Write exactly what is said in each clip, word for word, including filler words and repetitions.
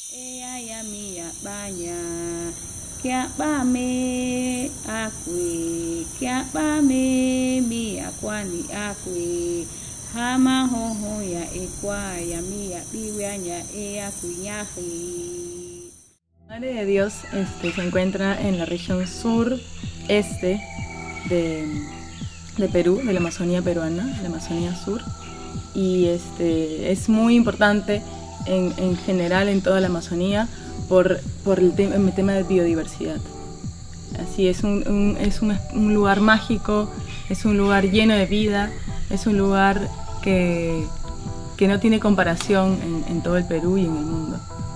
Madre de Dios este, se encuentra en la región sur-este de, de Perú, de la Amazonía peruana, la Amazonía sur, y este, es muy importante en, en general en toda la Amazonía por, por el, te el tema de biodiversidad. Así es, un, un, es un, un lugar mágico, es un lugar lleno de vida, es un lugar que, que no tiene comparación en, en todo el Perú y en el mundo.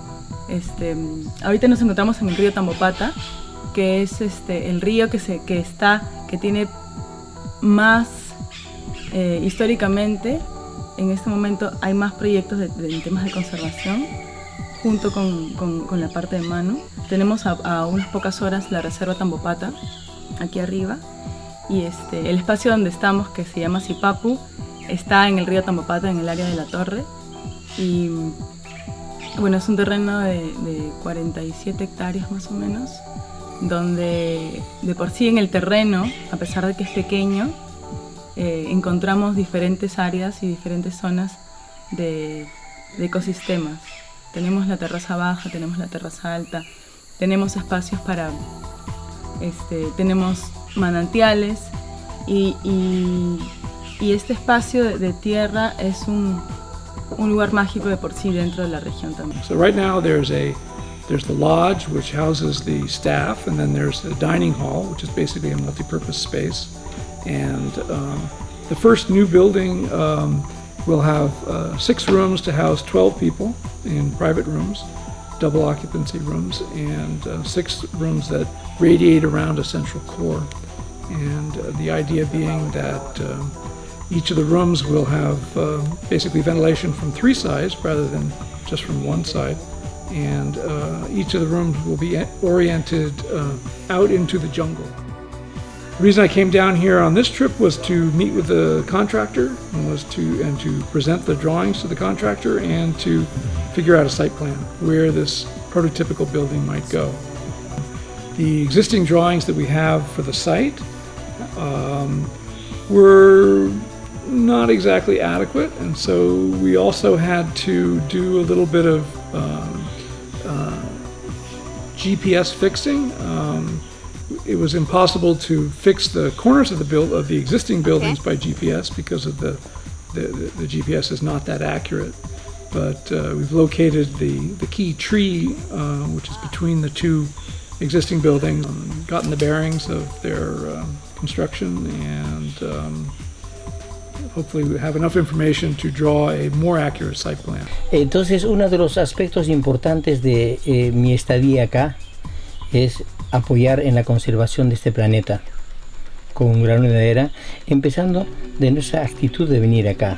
Este, ahorita nos encontramos en el río Tambopata, que es este, el río que, se, que, está, que tiene más, eh, históricamente, en este momento hay más proyectos de, de, en temas de conservación, junto con, con, con la parte de Manu. Tenemos a, a unas pocas horas la reserva Tambopata, aquí arriba, y este, el espacio donde estamos, que se llama Sipapu, está en el río Tambopata, en el área de la torre, y bueno, es un terreno de, de cuarenta y siete hectáreas más o menos, donde de por sí en el terreno, a pesar de que es pequeño, eh, encontramos diferentes áreas y diferentes zonas de, de ecosistemas. Tenemos la terraza baja, tenemos la terraza alta, tenemos espacios para, este, tenemos manantiales y, y, y este espacio de, de tierra es un un lugar mágico de por sí dentro de la región también. So right now there's a there's the lodge which houses the staff, and then there's a dining hall which is basically a multi-purpose space, and um, the first new building um, will have uh, six rooms to house twelve people in private rooms, double occupancy rooms, and uh, six rooms that radiate around a central core, and uh, the idea being that um, each of the rooms will have uh, basically ventilation from three sides rather than just from one side, and uh, each of the rooms will be oriented uh, out into the jungle. The reason I came down here on this trip was to meet with the contractor and was to and to present the drawings to the contractor and to figure out a site plan where this prototypical building might go. The existing drawings that we have for the site um, were not exactly adequate, and so we also had to do a little bit of um, uh, G P S fixing. Um, it was impossible to fix the corners of the build of the existing buildings okay. by G P S because of the, the the G P S is not that accurate. But uh, we've located the the key tree, uh, which is between the two existing buildings, um, gotten the bearings of their um, construction, and um, hopefully we have enough information to draw a more accurate site plan. Entonces, uno de los aspectos importantes de eh, mi estadía acá es apoyar en la conservación de este planeta con Grano de Madera, empezando de nuestra actitud de venir acá,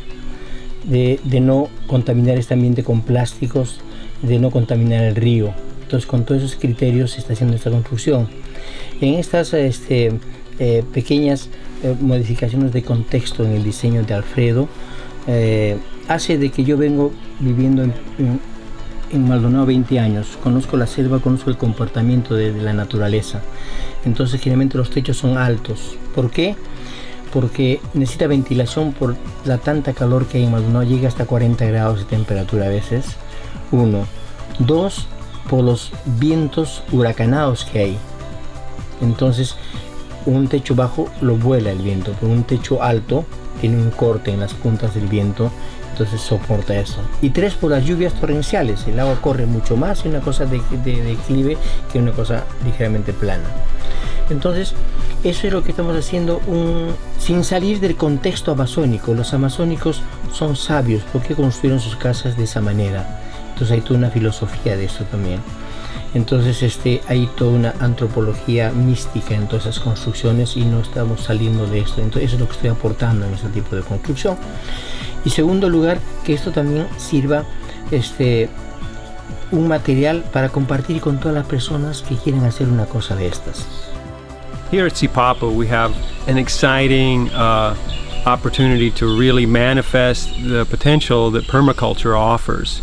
de, de no contaminar este ambiente con plásticos, de no contaminar el río. Entonces, con todos esos criterios se está haciendo esta construcción. En estas este, eh, pequeñas eh, modificaciones de contexto en el diseño de Alfredo, eh, hace de que yo vengo viviendo en, en, en Maldonado veinte años, conozco la selva, conozco el comportamiento de, de la naturaleza. Entonces, generalmente los techos son altos. ¿Por qué? Porque necesita ventilación por la tanta calor que hay en Maldonado, llega hasta cuarenta grados de temperatura a veces. Uno. Dos, por los vientos huracanados que hay. Entonces, un techo bajo lo vuela el viento, pero un techo alto tiene un corte en las puntas del viento, entonces soporta eso. Y tres, por las lluvias torrenciales, el agua corre mucho más y una cosa de, de, de declive que una cosa ligeramente plana. Entonces, eso es lo que estamos haciendo, un, sin salir del contexto amazónico. Los amazónicos son sabios porque construyeron sus casas de esa manera. Entonces hay toda una filosofía de esto también. Entonces este, hay toda una antropología mística en todas esas construcciones y no estamos saliendo de esto. Entonces eso es lo que estoy aportando en este tipo de construcción. Y segundo lugar, que esto también sirva este, un material para compartir con todas las personas que quieren hacer una cosa de estas. Here at Sipapu we have an exciting uh, opportunity to really manifest the potential that permaculture offers.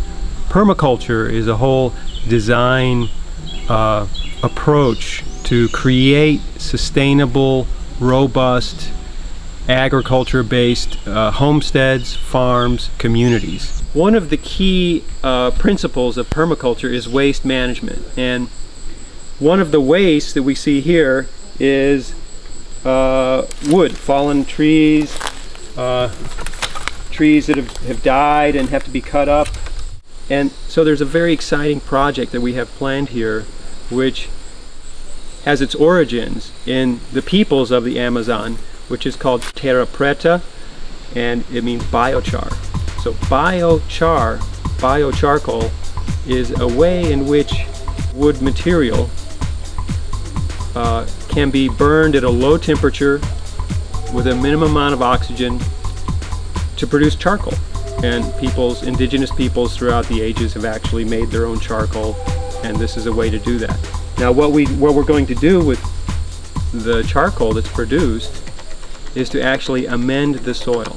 permaculture is a whole design uh, approach to create sustainable, robust, agriculture-based uh, homesteads, farms, communities. One of the key uh, principles of permaculture is waste management, and one of the wastes that we see here is uh, wood, fallen trees, uh, trees that have, have died and have to be cut up. And so there's a very exciting project that we have planned here, which has its origins in the peoples of the Amazon, which is called Terra Preta, and it means biochar. So biochar, biocharcoal, is a way in which wood material uh, can be burned at a low temperature with a minimum amount of oxygen to produce charcoal. And peoples, indigenous peoples throughout the ages have actually made their own charcoal, and this is a way to do that. Now what, we, what we're going to do with the charcoal that's produced is to actually amend the soil.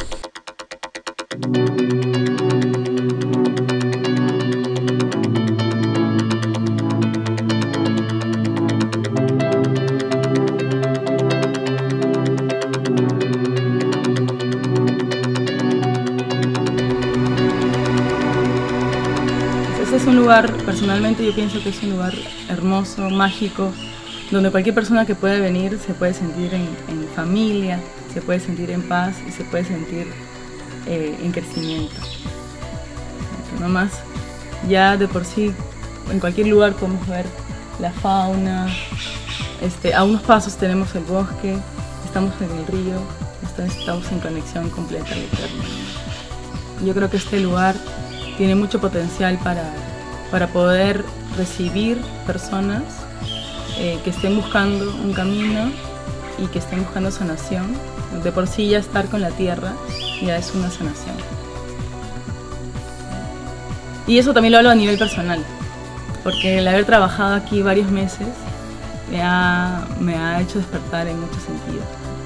Este es un lugar, personalmente yo pienso que es un lugar hermoso, mágico, donde cualquier persona que pueda venir se puede sentir en, en familia, se puede sentir en paz y se puede sentir eh, en crecimiento. Nada más, ya de por sí, en cualquier lugar podemos ver la fauna, este, a unos pasos tenemos el bosque, estamos en el río, estamos en conexión completa al eterno. Yo creo que este lugar tiene mucho potencial para, para poder recibir personas eh, que estén buscando un camino y que estén buscando sanación. De por sí ya estar con la tierra ya es una sanación. Y eso también lo hablo a nivel personal, porque el haber trabajado aquí varios meses me ha, me ha hecho despertar en muchos sentidos.